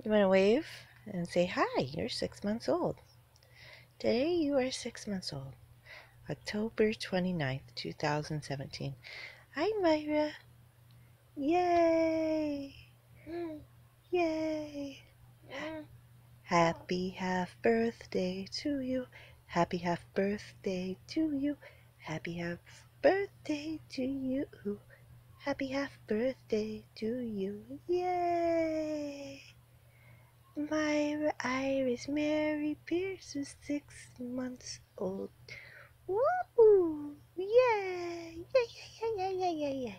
You want to wave and say, hi, you're 6 months old. Today you are 6 months old. October 29th, 2017. Hi, Myra. Yay! Yay! Happy half birthday to you. Happy half birthday to you. Happy half birthday to you. Happy half birthday to you. Yay! Myra Iris Mary Pierce is 6 months old. Woo! Yay! Yay, yay, yay, yay, yay, yay.